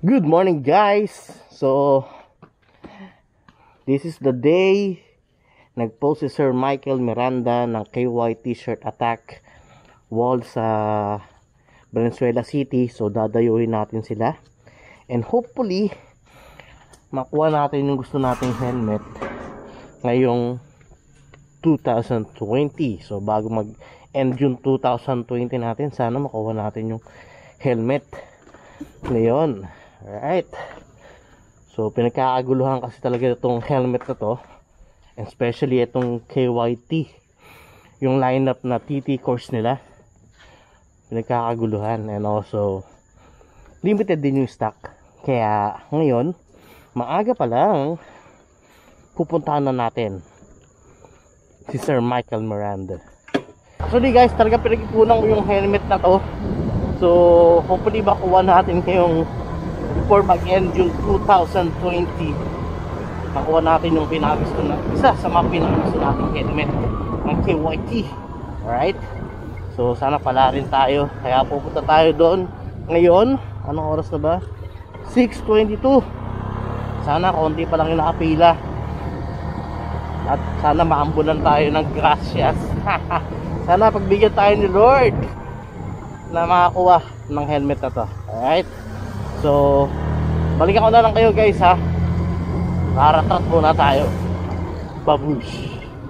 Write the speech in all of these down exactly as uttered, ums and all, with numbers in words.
Good morning, guys. So this is the day nagpost si Sir Michael Miranda ng K Y T-shirt attack wall sa Valenzuela City. So dadayuhin natin sila and hopefully makuha natin yung gusto nating helmet ngayong two thousand twenty. So bago mag end June two thousand twenty natin, sana makuha natin yung helmet ngayon. Alright, so pinagkakaguluhan kasi talaga itong helmet na to, and especially itong K Y T, yung lineup na T T course nila, pinagkakaguluhan. And also limited din yung stock, kaya ngayon maaga pa lang pupuntahan na natin si Sir Michael Miranda. So di guys, talaga pinag-ipunan ko yung helmet na to, so hopefully makuha natin ngayong before mag-end yung two thousand twenty. Nakuha natin yung pinagusto na isa sa mga pinagusto nating helmet ng K Y T. Alright, so sana pala rin tayo, kaya pupunta tayo doon ngayon. Anong oras na ba? six twenty-two. Sana konti pa lang yung nakapila at sana maambulan tayo ng gracias. Sana pagbigyan tayo ni Lord na makakuha ng helmet na to. Alright, so balikan ko na lang kayo guys ha. Raratrat muna tayo. Babush.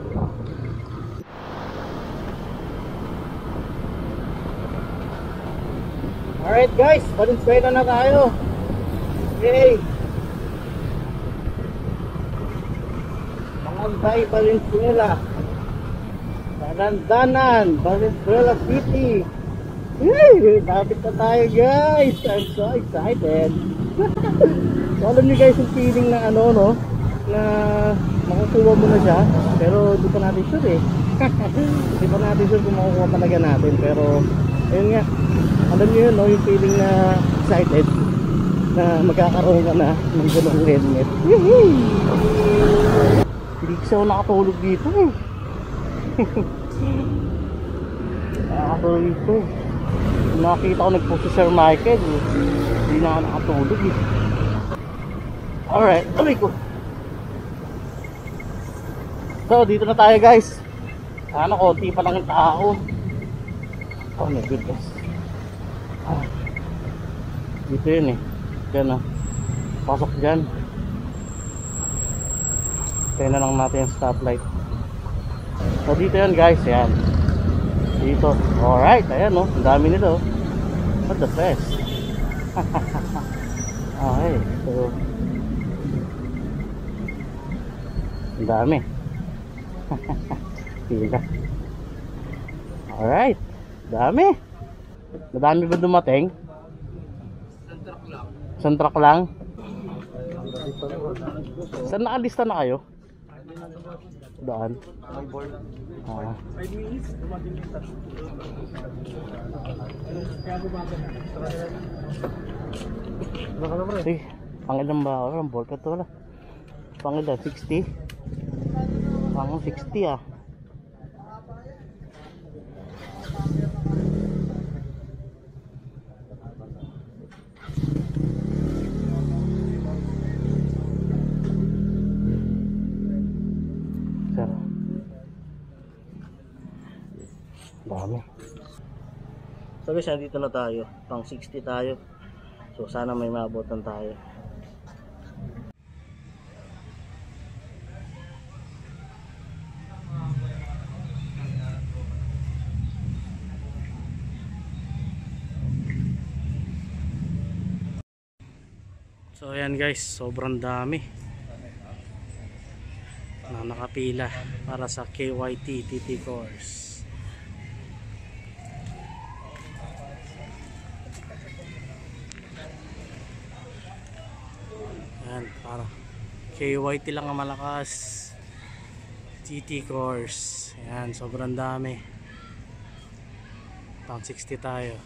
Alright guys, Valenzuela na tayo. Okay, Mangambay, Valenzuela, Dalandanan, Valenzuela City. Hey, dapat na tayo guys. I'm so excited. So alam niyo guys yung feeling na ano no, na makukuha mo na siya, pero di pa natin sure eh. Di pa natin sure kung makukuha talaga natin, pero ayun nga, alam niyo yun no, yung feeling na excited na magkakaroon ka na ng ganung helmet. Hindi kasi ako nakatulog dito eh. Nakatulog dito. Nakita ko nagpost si Sir Michael, hindi na ako nakatulog eh. Alright, tuloy ko. So dito na tayo guys. Sana konti pa lang yung tao. Oh my goodness. Ah, dito yun eh. Diyan ah, pasok dyan. Kaya na lang natin yung stoplight. So dito yun guys, yan dito. Alright, ayan o, ang dami nito. What the best. Okay, so ang dami. Pila. Alright, dami. Madami ba dumating? Sentrak lang. Sentrak lang? Saan nakalista na kayo? Daan? Ah. Sige, pangilan ba ako? Ang ballpen to wala. Pangilan, sixty? Pang sixty ah. Dami. So guys, dito na tayo. Pang sixty tayo. So sana may maabutan tayo. So ayan guys, sobrang dami na nakapila para sa K Y T T T course. Ayan, para K Y T lang ang malakas, T T course. Ayan, sobrang dami. Pang sixty tayo.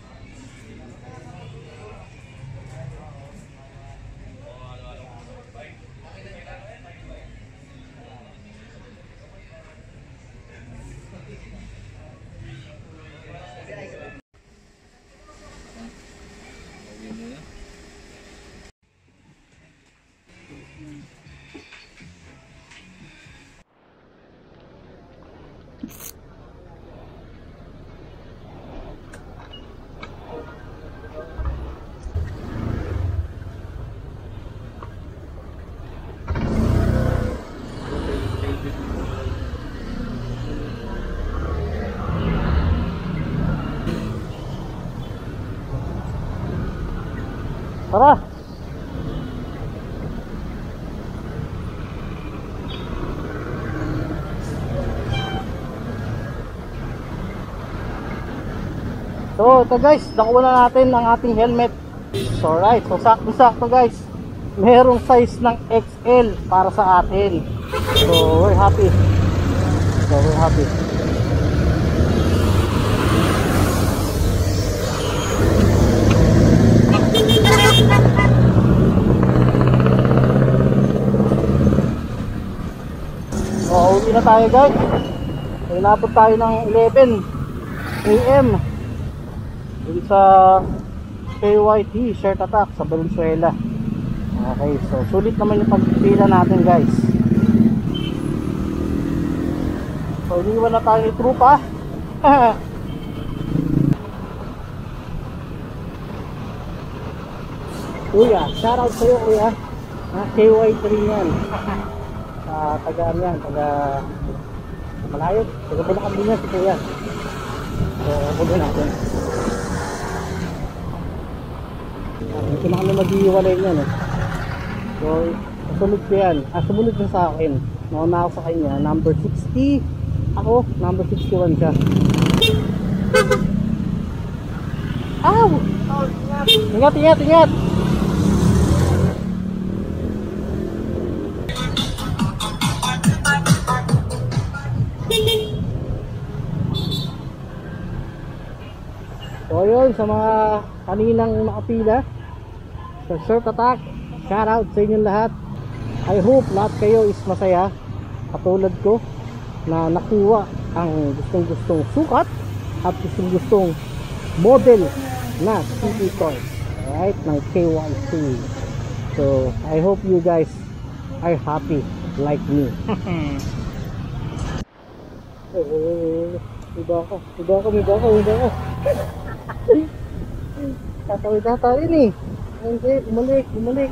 Tara! So ito guys, nakuha na natin ang ating helmet. So right, so sakto sakto guys, merong size ng X L para sa atin. So we're happy. So we're happy. So uwi na tayo guys. Inabot tayo ng eleven A M dun sa K Y T Shirt Attack sa Valenzuela. Okay, so sulit naman yung pagpila natin guys. So iniwan na tayo ni trupa. Kuya, shoutout sa'yo kuya. Ah, K Y three yan. Ah, taga ano yan, taga Malayo, taga Bulacan din yan si kuya. So huwag natin. Hindi na kami mag-iwalay niyan eh. So sumunod ko yan. Ah, sumunod na sa akin. Nauna ako sa kanya, number sixty. Ako, number sixty-one siya. Ow! Ingat, ingat, ingat! So yun, sa mga kaninang nakapila sa Shirt Attack, shout out sa inyong lahat. I hope lahat kayo is masaya katulad ko na nakuha ang gustong gustong sukat at gustong gustong model na T T Cars, right, ng K Y T. So I hope you guys are happy like me. Iba ako, iba ako, iba ako, iba ako. Tatawid na tayo eh. Hindi, bumalik, bumalik.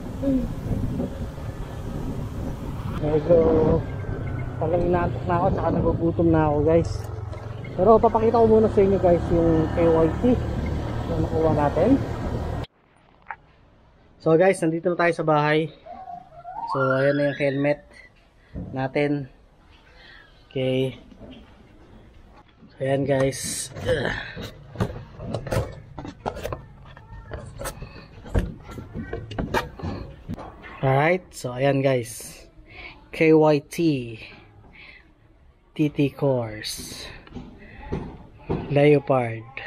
Medyo talagang inaantok na ako, saka nagugutom na ako guys. Pero papakita ko muna sa inyo guys yung K Y T na nakuha natin. So guys, nandito na tayo sa bahay. So ayan na yung helmet natin. Okay. So ayan guys. Alright, so ayan guys, K Y T T T Cars Leopard.